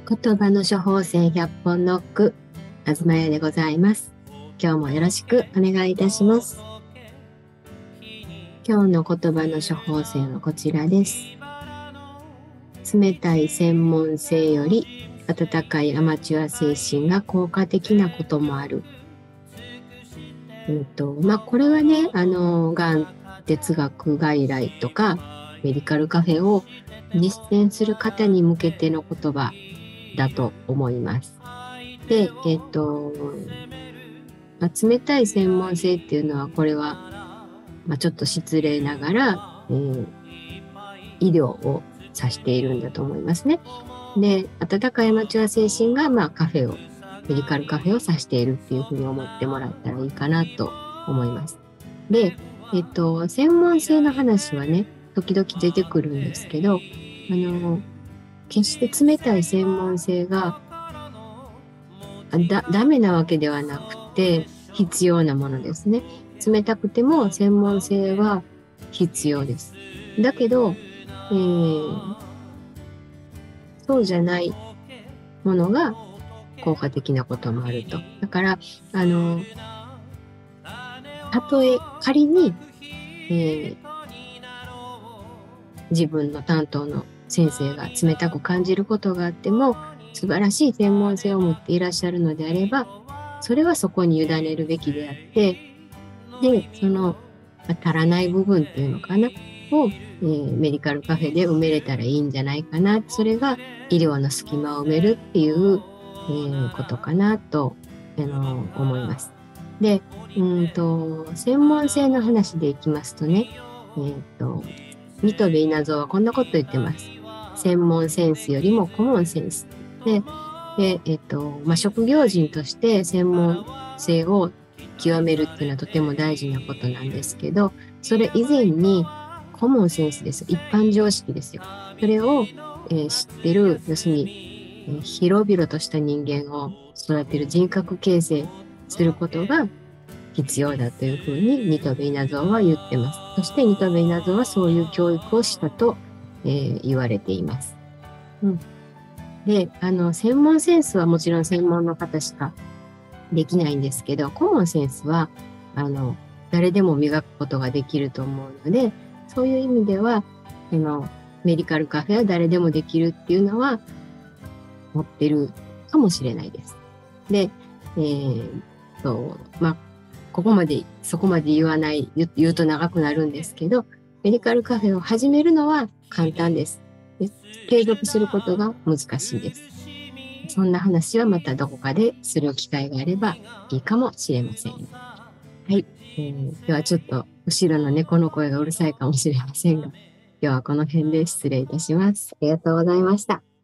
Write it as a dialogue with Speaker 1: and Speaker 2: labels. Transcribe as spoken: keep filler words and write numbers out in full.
Speaker 1: 言葉の処方箋ひゃっぽんノック、東屋でございます。今日もよろしくお願いいたします。今日の言葉の処方箋はこちらです。冷たい専門性より温かいアマチュア精神が効果的なこともある。うんとまあ、これはね、あの、がん哲学外来とかメディカルカフェを実践する方に向けての言葉だと思います。で、えっと、まあ、冷たい専門性っていうのは、これは、まあ、ちょっと失礼ながら、えー、医療を指しているんだと思いますね。で、温かいアマチュア精神が、まあ、カフェを、メディカルカフェを指しているっていうふうに思ってもらったらいいかなと思います。で、えっと、専門性の話はね、時々出てくるんですけど、あの、決して冷たい専門性がだ、ダメなわけではなくて必要なものですね。冷たくても専門性は必要です。だけど、えー、そうじゃないものが効果的なこともあると。だから、あの、たとえ仮に、えー、自分の担当の先生が冷たく感じることがあっても、素晴らしい専門性を持っていらっしゃるのであれば、それはそこに委ねるべきであって、で、その、足らない部分っていうのかな、を、えー、メディカルカフェで埋めれたらいいんじゃないかな。それが医療の隙間を埋めるっていう、えー、ことかなと、あのー、思います。で、うんと、専門性の話でいきますとね、えっと、新渡戸稲造はこんなこと言ってます。専門センスよりもコモンセンス。で、でえっと、まあ、職業人として専門性を極めるっていうのはとても大事なことなんですけど、それ以前にコモンセンスです。一般常識ですよ。それを、えー、知ってる、要するに、えー、広々とした人間を育てる人格形成することが必要だというふうに新渡戸稲造は言ってます。そして新渡戸稲造はそういう教育をしたと、えー、言われています。うん、で、あの、専門センスはもちろん専門の方しかできないんですけど、コモンセンスは、あの、誰でも磨くことができると思うので、そういう意味では、あの、メディカルカフェは誰でもできるっていうのは、持ってるかもしれないです。で、えー、と、まあ、ここまで、そこまで言わない、言うと長くなるんですけど、メディカルカフェを始めるのは簡単です。で、継続することが難しいです。そんな話はまたどこかでする機会があればいいかもしれません。はい。えー、今日はちょっと後ろの猫の声がうるさいかもしれませんが、今日はこの辺で失礼いたします。ありがとうございました。